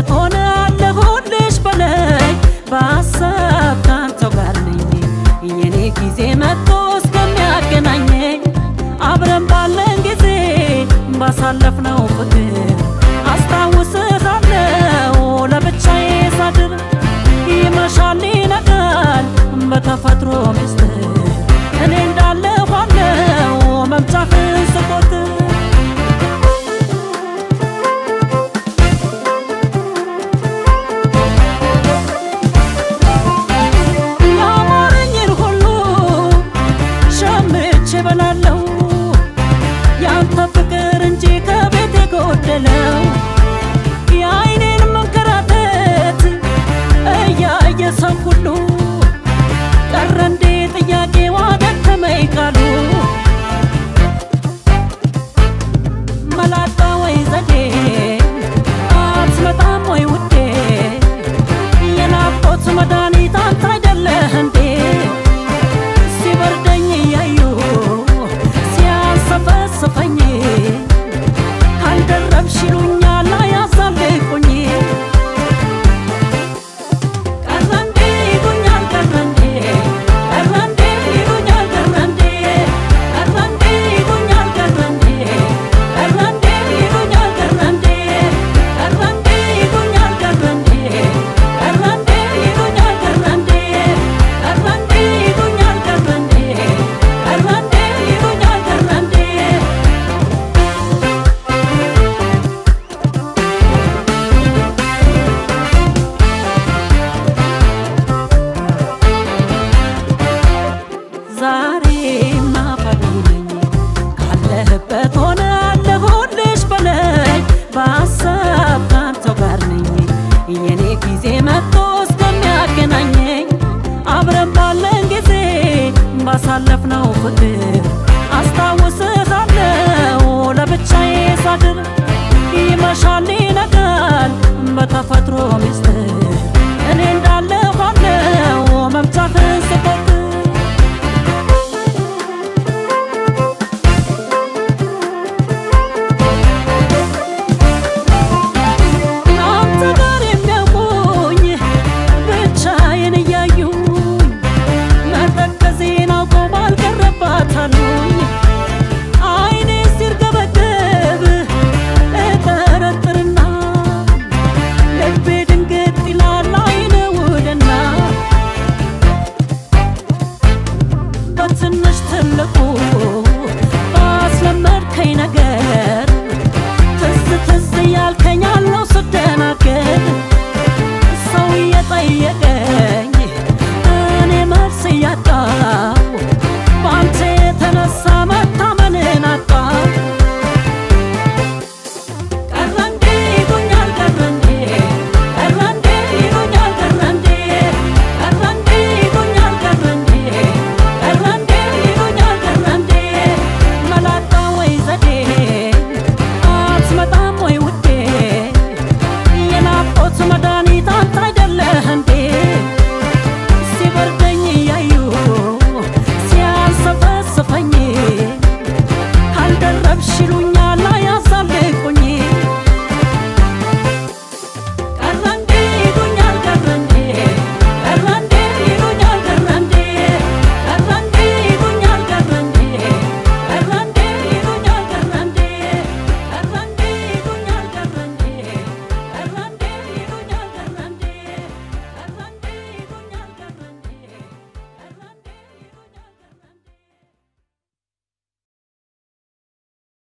ሆነ አለሁልሽ በለኝ በሐሳብ ካንተው ጋር ነኝ የኔ ጊዜ መጥቶ እስከሚያገናኘኝ አብረን ባለን ጊዜ ባሳለፍነው ፍቅር አስታውስሃለሁ ለብቻዬ ሳድር ይመሻል ይነጋል በተፈጥሮ ምስጢር እኔ እንዳለሁ አለው መምጫህን ስቆጥር በላለው ያንተ ፍቅር እንጂ ከቤቴ ጎደለው የአይኔን መንከራተት እያየ ሰው ሁሉ ቀረ እንዴ ጥያቄዋ ደከመኝ ካሉ መላጣ ወይ ዘዴ አትመጣም ወይ ውዴ የናፍቆት መድኃኒት አንተ አይደለህ እንዴ ሲበርደኝ እያዩ ሲያንሰፈስፈኝ ካልደረብሽ ይሉኛል አያሳልቁኝ ቀረ እንዴ ይሉኛል ቀረ እንዴ ይሉኛል ቀረ እንዴ ይሉኛል ቀረ እንዴ ይሉኛል ቀረ እንዴ ይሉኛል ቀረ እንዴ ይሉኛል ቀረ እንዴ ይሉኛል ቀረ እንዴ ዛሬም ናፋቂ ነኝ ካለህበት ሆነ አለሁልሽ በለኝ በሐሳብ ካንተው ጋር ነኝ የኔ ጊዜ መጥቶ እስከሚያገናኘኝ አብረን ባለን ጊዜ ባሳለፍነው ፍቅር